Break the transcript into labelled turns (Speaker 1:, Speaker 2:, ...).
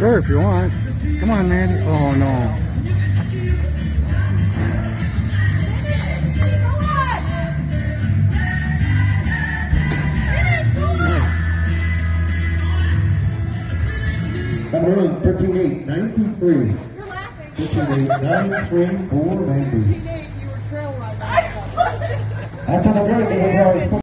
Speaker 1: Sure, if you want. Come on, Mandy. Oh, no.
Speaker 2: Number 13-8, 923. 13-8, 924, Mandy. After the break, it was